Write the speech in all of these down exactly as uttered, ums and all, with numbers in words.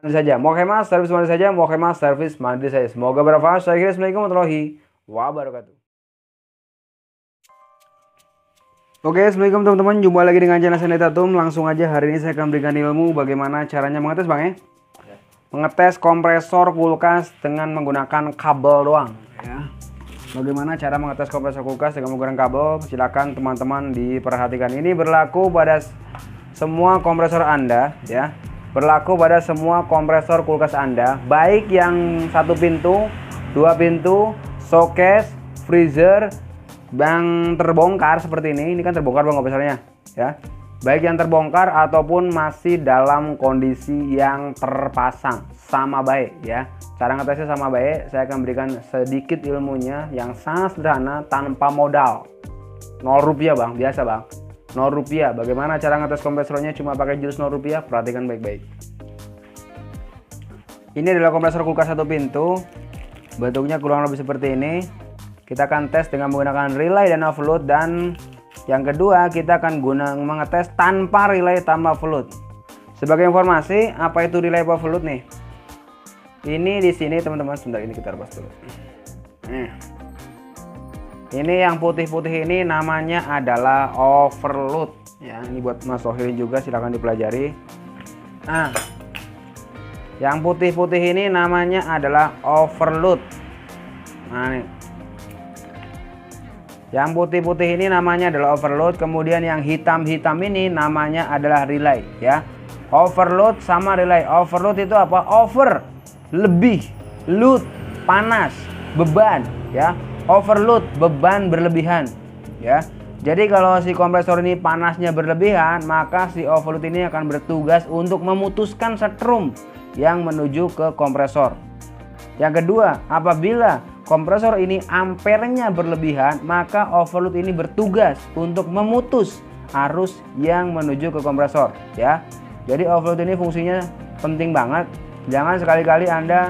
saja, mau hemat servis mandi saja, mau hemat servis mandi saja. Semoga bermanfaat. Saya kira Assalamualaikum warahmatullahi wabarakatuh. Oke, assalamualaikum teman-teman. Jumpa lagi dengan channel Sandy Tatum. Langsung aja hari ini saya akan berikan ilmu bagaimana caranya mengetes, Bang ya. Mengetes kompresor kulkas dengan menggunakan kabel doang. Ya. Bagaimana cara mengetes kompresor kulkas dengan menggunakan kabel? Silakan teman-teman diperhatikan. Ini berlaku pada semua kompresor Anda, ya. Berlaku pada semua kompresor kulkas Anda, baik yang satu pintu, dua pintu, showcase, freezer, yang terbongkar seperti ini. Ini kan terbongkar Bang kompresornya, ya. Baik yang terbongkar ataupun masih dalam kondisi yang terpasang, sama baik ya. Cara ngetesnya sama baik. Saya akan berikan sedikit ilmunya yang sangat sederhana tanpa modal. nol rupiah Bang, biasa Bang. nol rupiah. Bagaimana cara ngetes kompresornya cuma pakai jurus nol rupiah? Perhatikan baik-baik. Ini adalah kompresor kulkas satu pintu. Bentuknya kurang lebih seperti ini. Kita akan tes dengan menggunakan relay dan overload, dan yang kedua kita akan guna mengetes tanpa relay tanpa overload. Sebagai informasi, apa itu relay overload nih? Ini di sini teman-teman, sebentar ini kita lepas dulu. Nih. Ini yang putih-putih ini namanya adalah overload ya. Ini buat Mas Sohil juga, silahkan dipelajari. Nah, yang putih-putih ini namanya adalah overload. Nah, nih. Yang putih-putih ini namanya adalah overload. Kemudian yang hitam-hitam ini namanya adalah relay ya. Overload sama relay. Overload itu apa? Over, lebih, load, panas, beban ya. Overload, beban berlebihan ya. Jadi kalau si kompresor ini panasnya berlebihan, maka si overload ini akan bertugas untuk memutuskan setrum yang menuju ke kompresor. Yang kedua, apabila kompresor ini ampernya berlebihan, maka overload ini bertugas untuk memutus arus yang menuju ke kompresor ya. Jadi overload ini fungsinya penting banget. Jangan sekali-kali Anda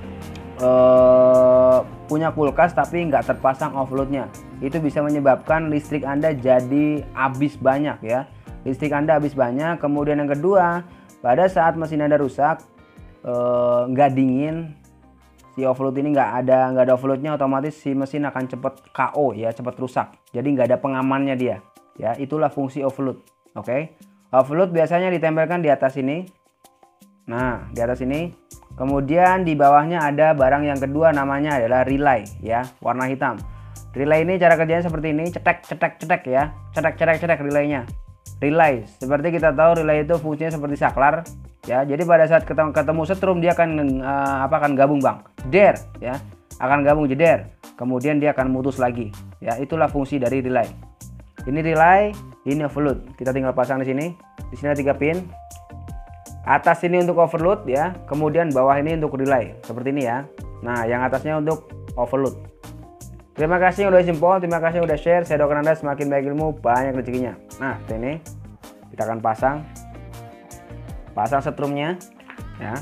uh, punya kulkas tapi nggak terpasang overloadnya. Itu bisa menyebabkan listrik Anda jadi habis banyak ya. Listrik Anda habis banyak. Kemudian yang kedua, pada saat mesin Anda rusak, nggak uh, dingin, si overload ini nggak ada nggak ada overloadnya, otomatis si mesin akan cepat K O ya, cepat rusak. Jadi nggak ada pengamannya dia ya. Itulah fungsi overload. Oke, okay? Overload biasanya ditempelkan di atas ini. Nah, di atas ini. Kemudian di bawahnya ada barang yang kedua, namanya adalah relay ya, warna hitam. Relay ini cara kerjanya seperti ini, cetek cetek cetek ya, cetek cetek cetek relaynya. Relay, seperti kita tahu relay itu fungsinya seperti saklar ya. Jadi pada saat ketemu, ketemu setrum dia akan uh, apa akan gabung Bang, jeder ya, akan gabung jeder. Kemudian dia akan mutus lagi ya. Itulah fungsi dari relay. Ini relay, ini overload. Kita tinggal pasang di sini. Di sini ada tiga pin. Atas ini untuk overload ya, kemudian bawah ini untuk relay seperti ini ya. Nah, yang atasnya untuk overload. Terima kasih yang udah simpel, terima kasih yang udah share. Saya doakan Anda semakin baik ilmu, banyak rezekinya. Nah, ini kita akan pasang, pasang setrumnya ya.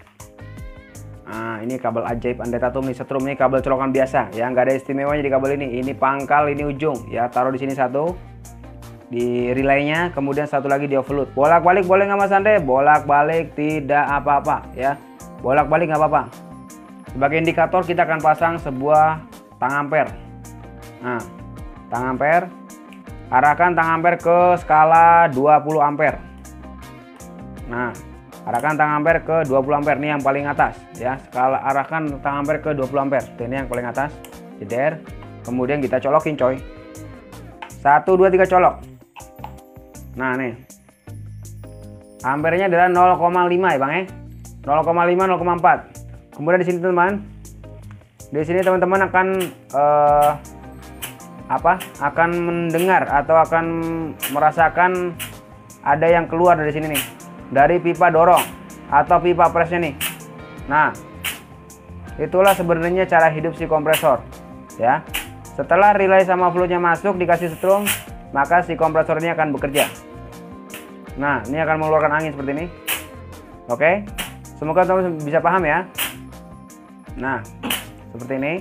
Nah, ini kabel ajaib Anda Tatum nih. Setrum ini kabel colokan biasa ya, nggak ada istimewanya di kabel ini. Ini pangkal, ini ujung ya. Taruh di sini satu, di relaynya, kemudian satu lagi di overload. Bolak-balik boleh nggak Mas Ande? Bolak-balik tidak apa-apa ya. Bolak-balik nggak apa-apa. Sebagai indikator kita akan pasang sebuah tang ampere. Nah, tang ampere, arahkan tang ampere ke skala dua puluh ampere. Nah, arahkan tang ampere ke dua puluh ampere, ini yang paling atas ya. Skala arahkan tang ampere ke dua puluh ampere. Ini yang paling atas. Jeder. Kemudian kita colokin coy. satu dua tiga colok. Nah, nih. Ampernya adalah nol koma lima ya, Bang ya. nol koma lima, nol koma empat. Kemudian di sini teman-teman. Di sini teman-teman akan uh, apa? Akan mendengar atau akan merasakan ada yang keluar dari sini nih. Dari pipa dorong atau pipa presnya nih. Nah, itulah sebenarnya cara hidup si kompresor, ya. Setelah relay sama fluidnya masuk dikasih setrum, maka si kompresor ini akan bekerja. Nah, ini akan mengeluarkan angin seperti ini. Oke, semoga teman-teman bisa paham ya. Nah, seperti ini.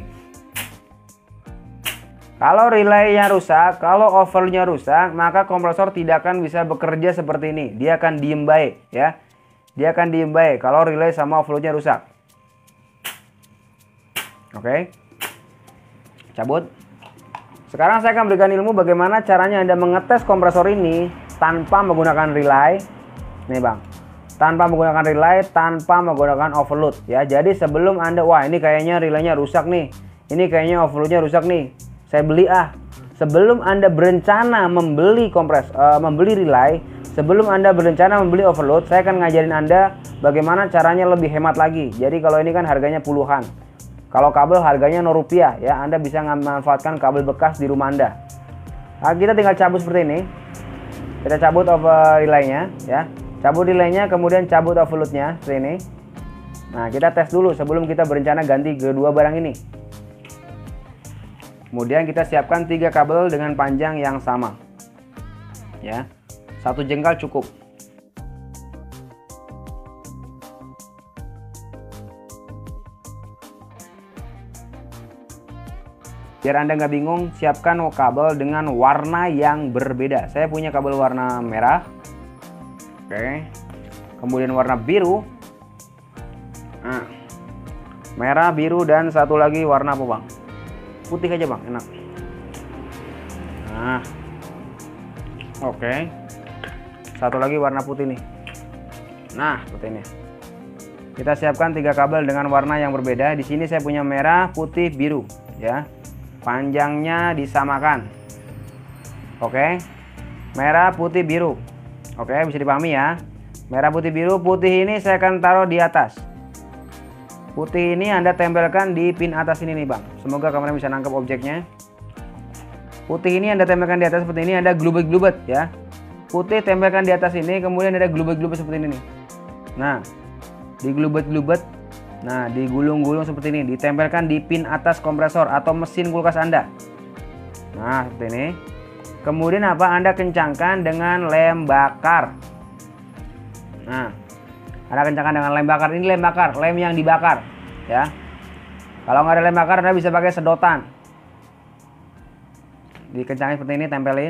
Kalau relaynya rusak, kalau overloadnya rusak, maka kompresor tidak akan bisa bekerja seperti ini. Dia akan diem baik ya. dia akan diem baik kalau relay sama offloadnya rusak. Oke, cabut. Sekarang saya akan berikan ilmu bagaimana caranya Anda mengetes kompresor ini tanpa menggunakan relay. Nih bang, tanpa menggunakan relay, tanpa menggunakan overload ya. Jadi sebelum Anda, wah ini kayaknya relaynya rusak nih, ini kayaknya overloadnya rusak nih, saya beli ah. Sebelum Anda berencana membeli kompres, uh, membeli relay, sebelum Anda berencana membeli overload, saya akan ngajarin Anda bagaimana caranya lebih hemat lagi. Jadi kalau ini kan harganya puluhan, kalau kabel harganya nol rupiah ya, Anda bisa memanfaatkan kabel bekas di rumah Anda. Nah, kita tinggal cabut seperti ini. Kita cabut over relaynya ya, cabut relaynya, kemudian cabut overloadnya seperti ini. Nah, kita tes dulu sebelum kita berencana ganti kedua barang ini. Kemudian kita siapkan tiga kabel dengan panjang yang sama ya, satu jengkal cukup. Biar Anda nggak bingung, siapkan kabel dengan warna yang berbeda. Saya punya kabel warna merah, oke, kemudian warna biru, nah, merah, biru, dan satu lagi warna apa bang? Putih aja bang, enak. Nah, oke, satu lagi warna putih nih. Nah, seperti ini. Kita siapkan tiga kabel dengan warna yang berbeda. Di sini saya punya merah, putih, biru, ya. Panjangnya disamakan. Oke, merah, putih, biru. Oke, bisa dipahami ya. Merah, putih, biru. Putih ini saya akan taruh di atas. Putih ini Anda tempelkan di pin atas ini nih bang. Semoga kamera bisa nangkep objeknya. Putih ini Anda tempelkan di atas seperti ini. Ada glubet-glubet ya. Putih tempelkan di atas ini. Kemudian ada glubet-glubet seperti ini nih. Nah, di glubet-glubet. Nah, digulung-gulung seperti ini. Ditempelkan di pin atas kompresor atau mesin kulkas Anda. Nah, seperti ini. Kemudian apa? Anda kencangkan dengan lem bakar. Nah, Anda kencangkan dengan lem bakar. Ini lem bakar, lem yang dibakar ya. Kalau nggak ada lem bakar, Anda bisa pakai sedotan. Dikencangin seperti ini, tempelin.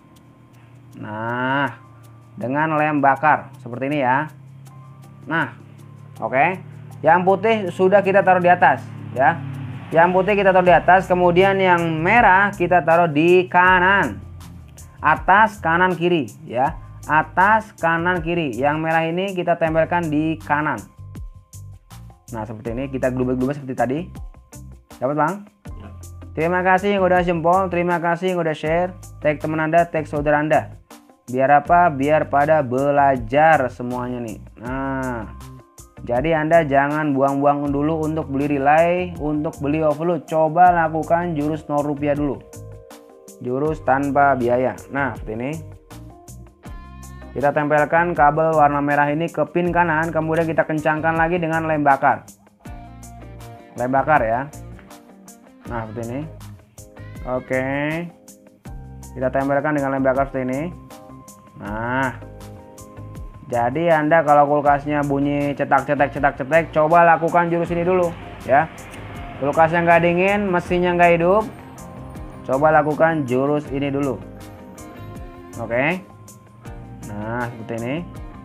Nah, dengan lem bakar seperti ini ya. Nah, oke. Yang putih sudah kita taruh di atas ya. Yang putih kita taruh di atas, kemudian yang merah kita taruh di kanan. Atas, kanan, kiri ya. Atas, kanan, kiri. Yang merah ini kita tempelkan di kanan. Nah, seperti ini kita glubet-glubet seperti tadi. Dapat bang? Ya. Terima kasih yang udah jempol, terima kasih yang udah share. Tag teman Anda, tag saudara Anda. Biar apa? Biar pada belajar semuanya nih. Nah, jadi Anda jangan buang-buang dulu untuk beli relay, untuk beli overload. Coba lakukan jurus nol rupiah dulu. Jurus tanpa biaya. Nah, seperti ini. Kita tempelkan kabel warna merah ini ke pin kanan, kemudian kita kencangkan lagi dengan lem bakar. Lem bakar ya. Nah, seperti ini. Oke. Kita tempelkan dengan lem bakar seperti ini. Nah, jadi Anda kalau kulkasnya bunyi cetak-cetak cetak-cetak, coba lakukan jurus ini dulu ya. Kulkasnya nggak dingin, mesinnya nggak hidup, coba lakukan jurus ini dulu. Oke. Nah, seperti ini.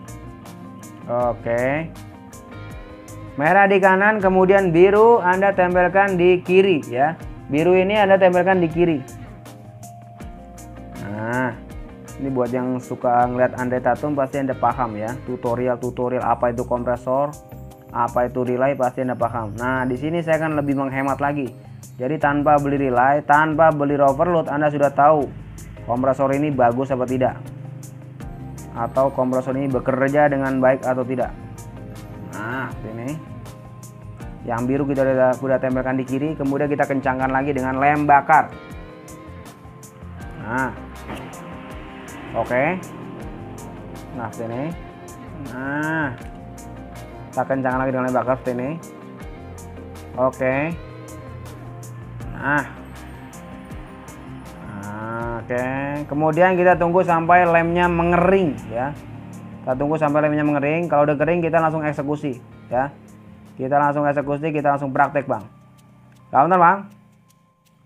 Oke. Merah di kanan, kemudian biru Anda tempelkan di kiri ya. Biru ini Anda tempelkan di kiri. Nah, ini buat yang suka ngeliat Andre Tatum pasti Anda paham ya. Tutorial-tutorial apa itu kompresor, apa itu relay pasti Anda paham. Nah, di sini saya akan lebih menghemat lagi. Jadi tanpa beli relay, tanpa beli overload, Anda sudah tahu kompresor ini bagus apa tidak. Atau kompresor ini bekerja dengan baik atau tidak. Nah, ini. Yang biru kita sudah, sudah tempelkan di kiri, kemudian kita kencangkan lagi dengan lem bakar. Nah. Oke. Nah, sini. Nah. Kita kencangkan lagi dengan lem bakar seperti ini. Oke. Nah. Oke, kemudian kita tunggu sampai lemnya mengering ya. Kita tunggu sampai lemnya mengering. Kalau udah kering kita langsung eksekusi ya. Kita langsung eksekusi, kita langsung praktek bang. Gak benar bang?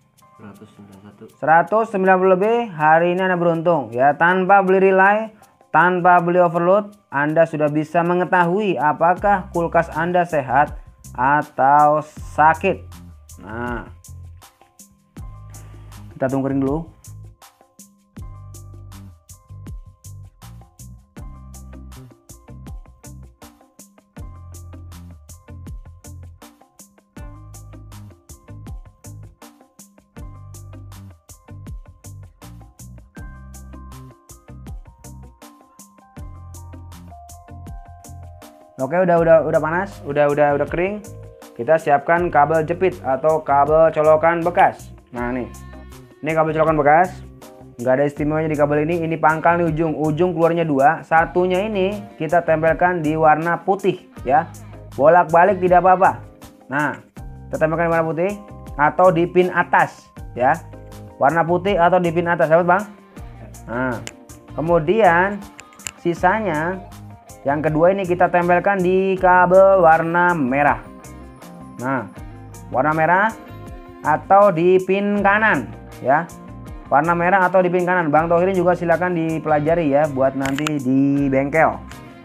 seratus sembilan puluh satu. seratus sembilan puluh lebih. Hari ini Anda beruntung ya. Tanpa beli relay, Tanpa beli overload, Anda sudah bisa mengetahui apakah kulkas Anda sehat atau sakit. Nah, kita tunggu kering dulu. Oke, udah udah udah panas, udah udah udah kering. Kita siapkan kabel jepit atau kabel colokan bekas. Nah nih, ini kabel colokan bekas. Nggak ada istimewanya di kabel ini. Ini pangkal nih, ujung ujung keluarnya dua. Satunya ini kita tempelkan di warna putih ya. Bolak-balik tidak apa-apa. Nah, kita tempelkan di warna putih atau di pin atas ya. Warna putih atau di pin atas, sahabat bang. Nah, kemudian sisanya yang kedua ini kita tempelkan di kabel warna merah. Nah, warna merah atau di pin kanan ya. Warna merah atau di pin kanan. Bang Tohirin juga silakan dipelajari ya buat nanti di bengkel.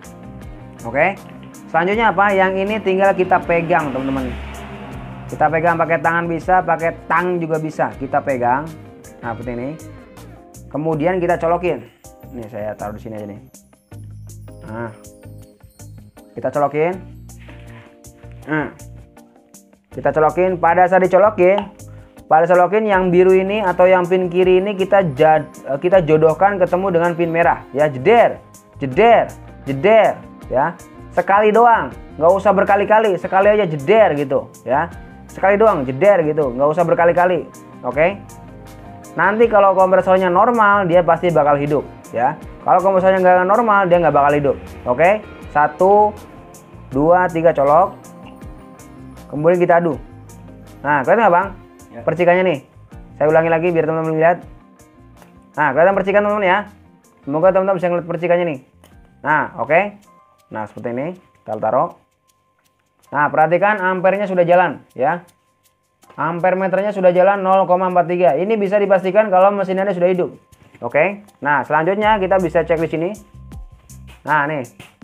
Oke. Selanjutnya apa? Yang ini tinggal kita pegang, teman-teman. Kita pegang pakai tangan bisa, pakai tang juga bisa. Kita pegang. Nah, seperti ini. Kemudian kita colokin. Nih saya taruh di sini aja nih. Nah, kita colokin. Nah, kita colokin. Pada saat dicolokin, pada saat colokin yang biru ini atau yang pin kiri ini kita jad, kita jodohkan ketemu dengan pin merah. Ya, jeder, jeder, jeder. Ya, sekali doang. Nggak usah berkali-kali. Sekali aja jeder gitu. Ya, sekali doang jeder gitu. Nggak usah berkali-kali. Oke. Nanti kalau kompresornya normal, dia pasti bakal hidup. Ya, kalau kompresornya nggak normal, dia nggak bakal hidup. Oke, satu, dua, tiga colok. Kemudian kita adu. Nah, kelihatan nggak bang? Ya. Percikannya nih. Saya ulangi lagi biar teman-teman lihat. Nah, kelihatan percikan teman-teman ya. Semoga teman-teman bisa ngeliat percikannya nih. Nah, oke. Nah, seperti ini. Kita taruh. Nah, perhatikan ampernya sudah jalan ya. Ampere meternya sudah jalan nol koma empat tiga. Ini bisa dipastikan kalau mesin Anda sudah hidup. Oke. Nah, selanjutnya kita bisa cek di sini. Nah, nih.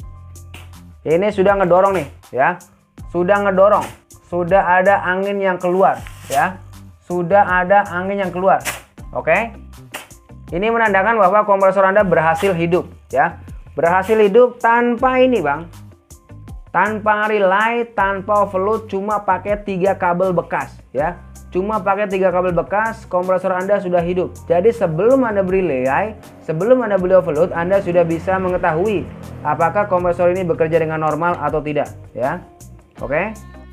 Ini sudah ngedorong nih, ya. Sudah ngedorong. Sudah ada angin yang keluar, ya. Sudah ada angin yang keluar. Oke. Ini menandakan bahwa kompresor Anda berhasil hidup, ya. Berhasil hidup tanpa ini, Bang. Tanpa relay, tanpa overload, cuma pakai tiga kabel bekas, ya. Cuma pakai tiga kabel bekas, kompresor Anda sudah hidup. Jadi sebelum Anda beli relay, sebelum Anda beli overload, Anda sudah bisa mengetahui apakah kompresor ini bekerja dengan normal atau tidak, ya. Oke.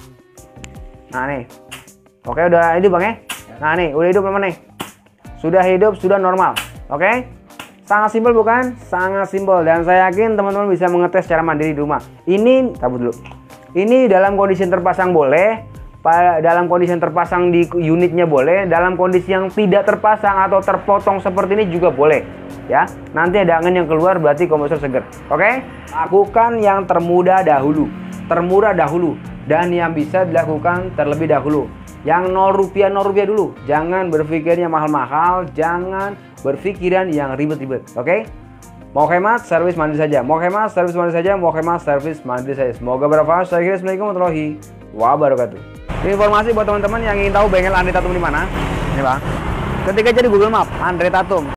Nah nih, oke udah hidup bang ya. Nah nih, udah hidup teman nih. Sudah hidup, sudah normal. Oke. Sangat simpel bukan? Sangat simpel, dan saya yakin teman-teman bisa mengetes secara mandiri di rumah. Ini, tabut dulu. Ini dalam kondisi terpasang boleh. Dalam kondisi yang terpasang di unitnya boleh, dalam kondisi yang tidak terpasang atau terpotong seperti ini juga boleh ya. Nanti ada angin yang keluar berarti kompresor seger. Oke, lakukan yang termudah dahulu, termurah dahulu, dan yang bisa dilakukan terlebih dahulu. Yang nol rupiah nol rupiah dulu, jangan berpikirnya mahal-mahal, jangan berpikiran yang ribet-ribet. Oke, mau hemat servis mandiri saja, mau hemat servis mandiri saja, mau hemat servis mandiri saja. Semoga bermanfaat. Assalamualaikum warahmatullahi wabarakatuh. Informasi buat teman-teman yang ingin tahu bengkel Andre Tatum di mana. Ini bang, ketik aja di Google Map Andre Tatum.